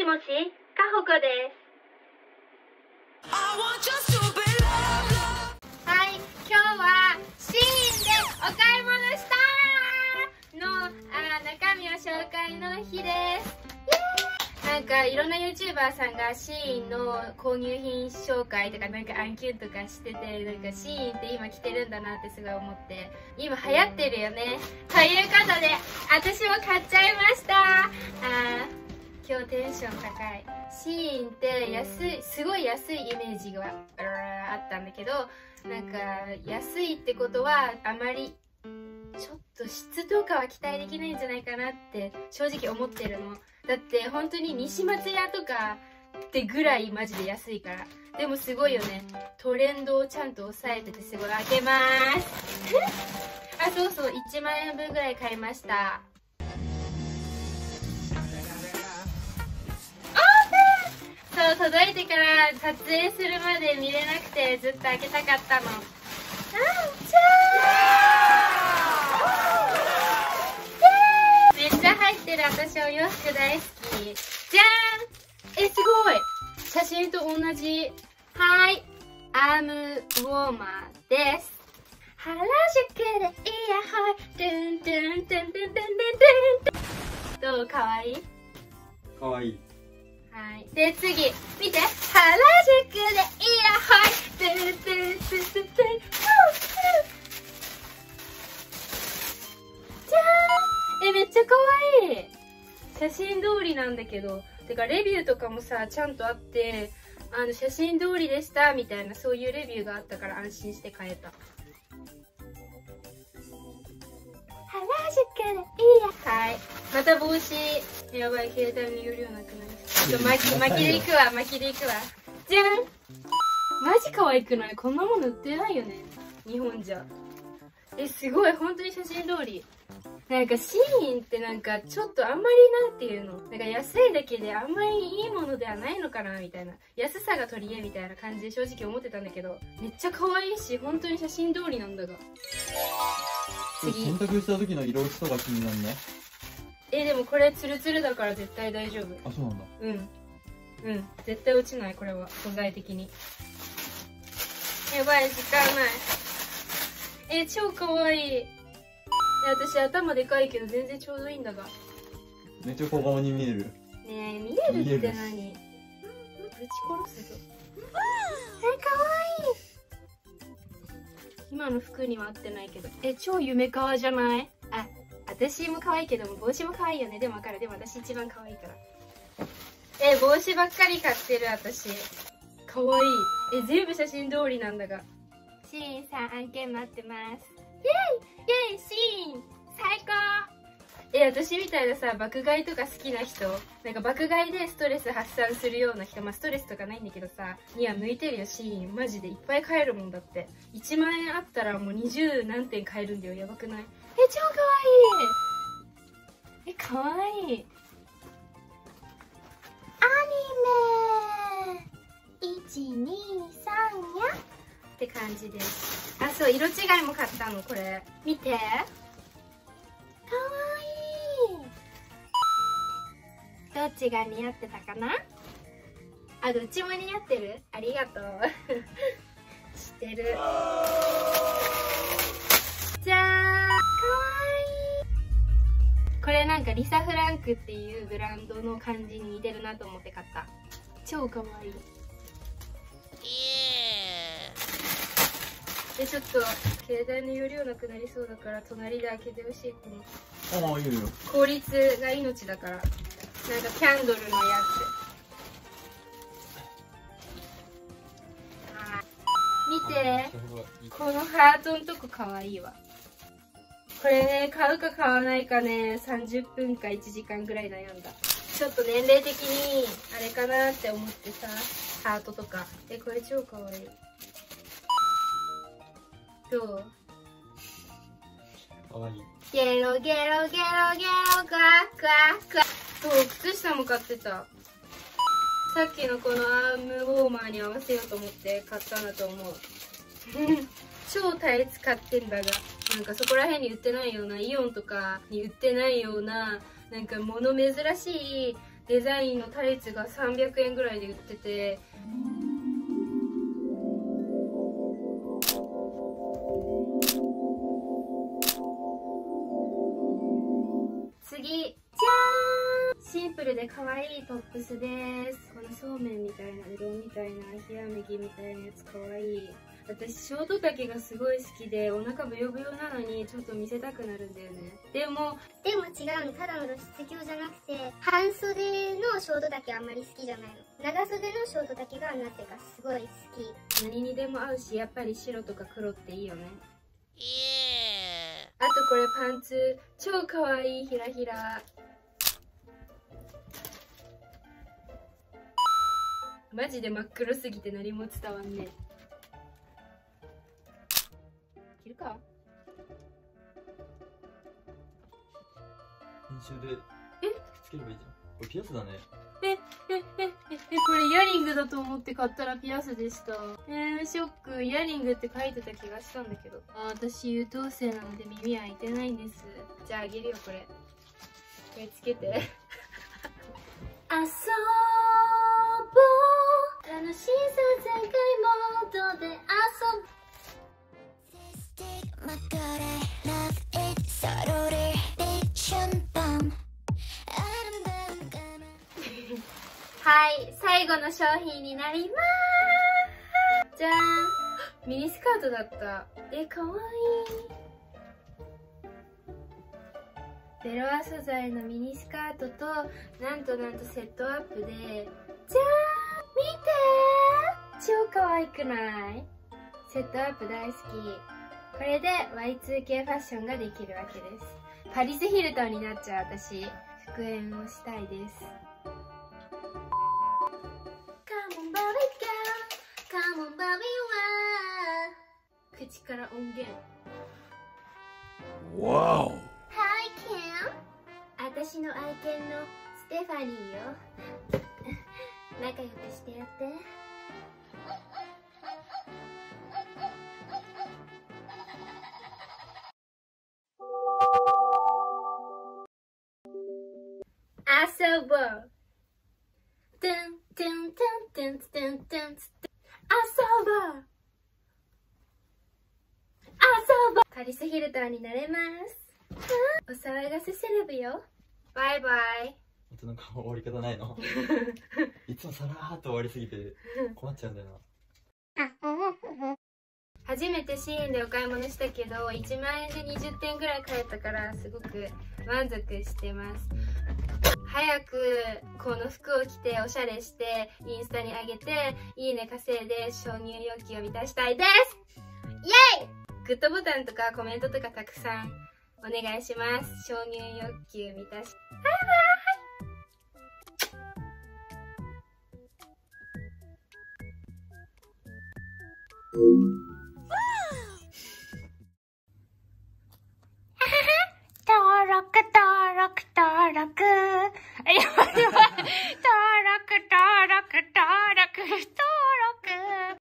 しもし、かほこです。はい、今日はシーンでお買い物したの中身を紹介の日です。なんかいろんな YouTuber さんがシーンの購入品紹介とかなんか案件とかしてて、なんかシーンって今着てるんだなってすごい思って、今流行ってるよね。ということで私も買っちゃいました。今日テンション高い。シーンって安い、すごい安いイメージがあったんだけど、なんか安いってことはあまりちょっと質とかは期待できないんじゃないかなって正直思ってるの。だって本当に西松屋とかってぐらいマジで安いから。でもすごいよね。トレンドをちゃんと抑えててすごい。開けまーすあ、そうそう、1万円分ぐらい買いました。そう、届いてから撮影するまで見れなくてずっと開けたかったの。めっちゃ入ってる。私お洋服大好き。じゃーん。すごい、写真と同じ。はい、アームウォーマーです。原宿でイヤホントゥントゥントゥントゥントゥントゥントゥン。どう？かわいい？ かわいい。 はい。で、次。見て。原宿でイヤホントゥントゥントゥントゥントゥン。じゃーん。めっちゃかわいい。写真通りなんだけど。てか、レビューとかもさ、ちゃんとあって、写真通りでした、みたいな、そういうレビューがあったから安心して買えた。原宿でいいや。はい。また帽子。やばい、携帯の容量なくなる。ちょっと巻きでいくわ、巻きでいくわ。じゃん。マジ可愛くない？こんなもの売ってないよね、日本じゃ。すごい、本当に写真通り。なんかシーンってなんかちょっとあんまりなんていうの、なんか安いだけであんまりいいものではないのかなみたいな、安さが取り柄みたいな感じで正直思ってたんだけど、めっちゃ可愛いし本当に写真通りなんだが。 次、洗濯した時の色落ちとか気になるね。 でもこれツルツルだから絶対大丈夫。 あ、そうなんだ。 うん絶対落ちない。これは素材的に。やばい、時間ない。超可愛い。私頭でかいけど全然ちょうどいいんだが。 めっちゃ小顔に見える。 ねえ、見えるって何？ぶち殺すぞ。かわいい。今の服には合ってないけど。超夢かわじゃない？私も可愛いけども帽子も可愛いよね。でも分かる。でも私一番可愛いから。帽子ばっかり買ってる私。可愛い。全部写真通りなんだが。シーンさん案件待ってます。イェイイェイ、シーン最高。私みたいなさ、爆買いとか好きな人、なんか爆買いでストレス発散するような人、ストレスとかないんだけどさ、には向いてるよ。シーンマジでいっぱい買えるもんだって。1万円あったらもう20何点買えるんだよ。やばくない？超かわいい。かわいい。アニメ123やって感じです。そう、色違いも買ったの。これ見て、かわいい。どっちが似合ってたかな？どっちも似合ってる。ありがとう知ってる。じゃーん、かわいい。これなんかリサ・フランクっていうブランドの感じに似てるなと思って買った。超かわいい。ちょっと携帯の容量なくなりそうだから隣で開けてほしい。このいいよ。 効率が命だから。なんかキャンドルのやつ。見て、このハートのとこかわいいわ。これね、買うか買わないかね、30分か1時間ぐらい悩んだ。ちょっと年齢的にあれかなって思ってさ、ハートとか。これ超かわいい。どう？ かわいい。 ゲロゲロゲロゲロクワクワクワ。そう、靴下も買ってた。さっきのこのアームウォーマーに合わせようと思って買ったんだと思う超タイツ買ってんだが、なんかそこら辺に売ってないような、イオンとかに売ってないような、なんか物珍しいデザインのタイツが300円ぐらいで売ってて、次、じゃーん、シンプルで可愛いトップスです。このそうめんみたいな、うどんみたいな、冷や麦みたいなやつ可愛い。私ショート丈がすごい好きで、お腹ブヨブヨなのにちょっと見せたくなるんだよね。でも違うの。ただの露出狂じゃなくて、半袖のショート丈あんまり好きじゃないの。長袖のショート丈がなぜかすごい好き。 何にでも合うし、やっぱり白とか黒っていいよね。あとこれパンツ超かわいい、ひらひら。マジで真っ黒すぎて何も伝わんねえ。着るか？ 編集でつければいいじゃん。これピアスだね。 これイヤリングだと思って買ったらピアスでした。ショック。イヤリングって書いてた気がしたんだけど。私優等生なので耳開いてないんです。じゃああげるよ、これ。これつけて。遊ぼう。楽しさ全開モードで遊ぶ。はい、最後の商品になりまーす。じゃーん。ミニスカートだった。かわいい。ベロア素材のミニスカートと、なんとセットアップで、じゃーん、見てー、超かわいくない？セットアップ大好き。これで Y2K ファッションができるわけです。パリス・ヒルトンになっちゃう私。復縁をしたいです。口から音源。 わお。 はい、ケン。私の愛犬のステファニーよ。仲良くしてやって。 遊ぼう。トゥントゥントゥントゥントゥントゥン。遊ぼう。パリス・ヒルトンになれます。お騒がせセレブよ。バイバイ。 あとなんか終わり方ないの？いつもさらーっと終わりすぎて困っちゃうんだよな。 初めてシーンでお買い物したけど、1万円で20点ぐらい買えたからすごく満足してます。早くこの服を着ておしゃれしてインスタに上げていいね稼いで承認欲求を満たしたいです。イエイ！グッドボタンとかコメントとかたくさんお願いします。承認欲求満たし。バイバイ。